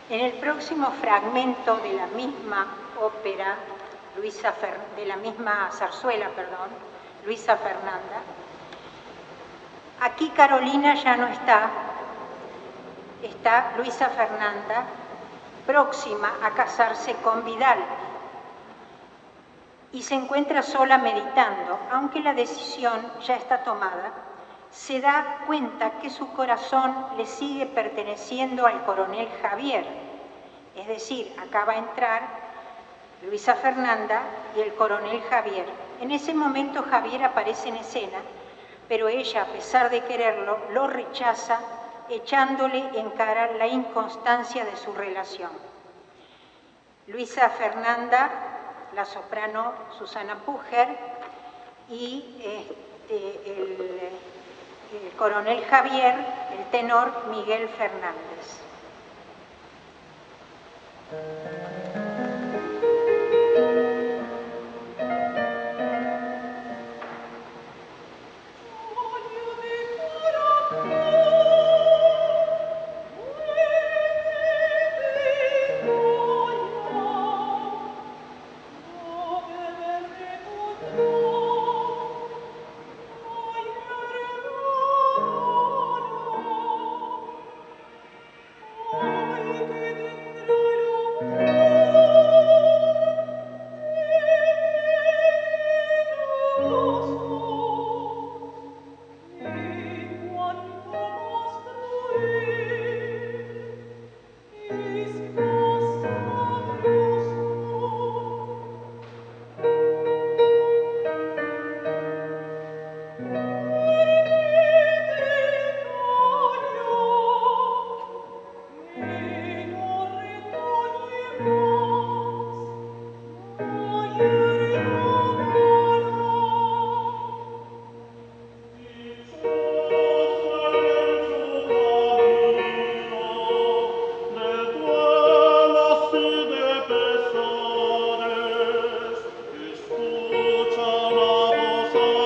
En el próximo fragmento de la misma ópera, de la misma zarzuela, perdón, Luisa Fernanda, aquí Carolina ya no está, está Luisa Fernanda próxima a casarse con Vidal y se encuentra sola meditando, aunque la decisión ya está tomada. Se da cuenta que su corazón le sigue perteneciendo al coronel Javier, es decir, acaba de entrar Luisa Fernanda y el coronel Javier. En ese momento Javier aparece en escena, pero ella, a pesar de quererlo, lo rechaza, echándole en cara la inconstancia de su relación. Luisa Fernanda, la soprano Susana Pucher, y el coronel Javier, el tenor Miguel Fernández.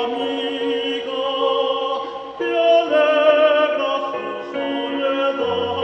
Alegra su soledad.